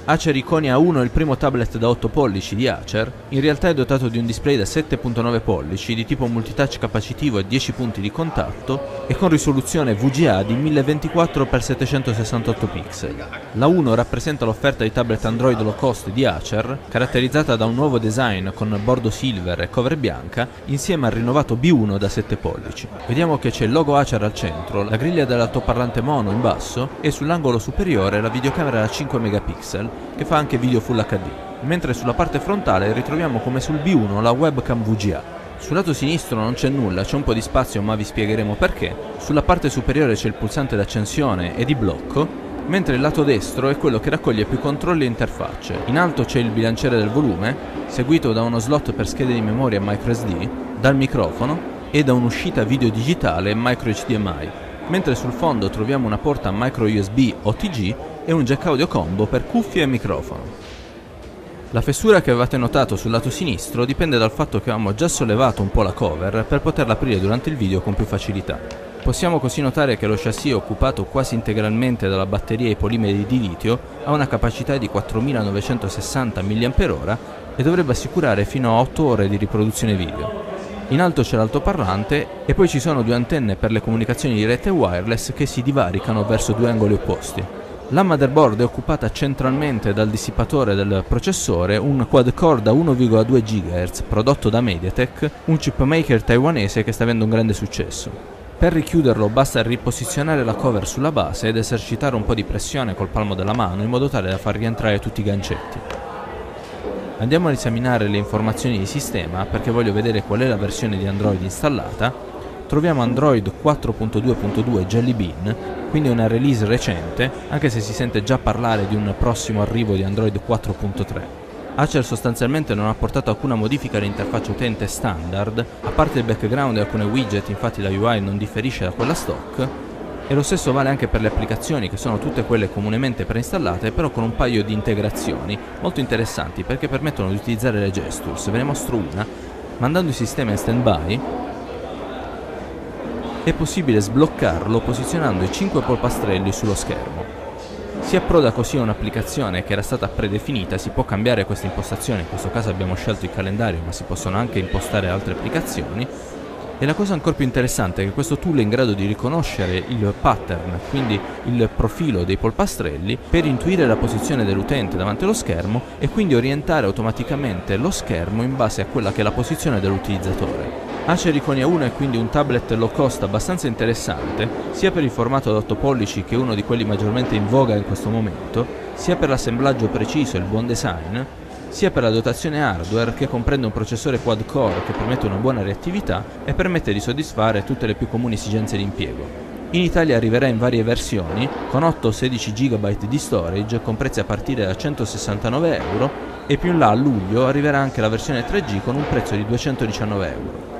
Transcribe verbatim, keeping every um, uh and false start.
Acer Iconia uno è il primo tablet da otto pollici di Acer, in realtà è dotato di un display da sette virgola nove pollici di tipo multitouch capacitivo e dieci punti di contatto e con risoluzione V G A di mille ventiquattro per settecentosessantotto pixel. La uno rappresenta l'offerta di tablet Android low cost di Acer, caratterizzata da un nuovo design con bordo silver e cover bianca, insieme al rinnovato B uno da sette pollici. Vediamo che c'è il logo Acer al centro, la griglia dell'altoparlante mono in basso e sull'angolo superiore la videocamera da cinque megapixel, che fa anche video Full H D, mentre sulla parte frontale ritroviamo come sul B uno la webcam V G A. Sul lato sinistro non c'è nulla, c'è un po' di spazio ma vi spiegheremo perché. Sulla parte superiore c'è il pulsante d'accensione e di blocco, mentre il lato destro è quello che raccoglie più controlli e interfacce. In alto c'è il bilanciere del volume, seguito da uno slot per schede di memoria microSD, dal microfono e da un'uscita video digitale micro H D M I, mentre sul fondo troviamo una porta micro U S B O T G e un jack audio combo per cuffie e microfono. La fessura che avevate notato sul lato sinistro dipende dal fatto che avevamo già sollevato un po' la cover per poterla aprire durante il video con più facilità. Possiamo così notare che lo chassis occupato quasi integralmente dalla batteria ai polimeri di litio ha una capacità di quattromilanovecentosessanta milliamperi orari e dovrebbe assicurare fino a otto ore di riproduzione video. In alto c'è l'altoparlante e poi ci sono due antenne per le comunicazioni dirette wireless che si divaricano verso due angoli opposti. La motherboard è occupata centralmente dal dissipatore del processore, un quad-core da uno virgola due gigahertz prodotto da MediaTek, un chipmaker taiwanese che sta avendo un grande successo. Per richiuderlo basta riposizionare la cover sulla base ed esercitare un po' di pressione col palmo della mano in modo tale da far rientrare tutti i gancetti. Andiamo ad esaminare le informazioni di sistema perché voglio vedere qual è la versione di Android installata. Troviamo Android quattro punto due punto due Jelly Bean, quindi una release recente, anche se si sente già parlare di un prossimo arrivo di Android quattro punto tre. Acer sostanzialmente non ha portato alcuna modifica all'interfaccia utente standard, a parte il background e alcune widget, infatti la U I non differisce da quella stock, e lo stesso vale anche per le applicazioni che sono tutte quelle comunemente preinstallate, però con un paio di integrazioni molto interessanti perché permettono di utilizzare le gestures. Ve ne mostro una. Mandando il sistema in standby è possibile sbloccarlo posizionando i cinque polpastrelli sullo schermo. Si approda così a un'applicazione che era stata predefinita, si può cambiare questa impostazione, in questo caso abbiamo scelto il calendario ma si possono anche impostare altre applicazioni. E la cosa ancora più interessante è che questo tool è in grado di riconoscere il pattern, quindi il profilo dei polpastrelli, per intuire la posizione dell'utente davanti allo schermo e quindi orientare automaticamente lo schermo in base a quella che è la posizione dell'utilizzatore. Acer Iconia uno è quindi un tablet low cost abbastanza interessante, sia per il formato da otto pollici che è uno di quelli maggiormente in voga in questo momento, sia per l'assemblaggio preciso e il buon design, sia per la dotazione hardware che comprende un processore quad-core che permette una buona reattività e permette di soddisfare tutte le più comuni esigenze di impiego. In Italia arriverà in varie versioni, con otto o sedici giga di storage con prezzi a partire da centosessantanove euro e più in là a luglio arriverà anche la versione tre G con un prezzo di duecentodiciannove euro.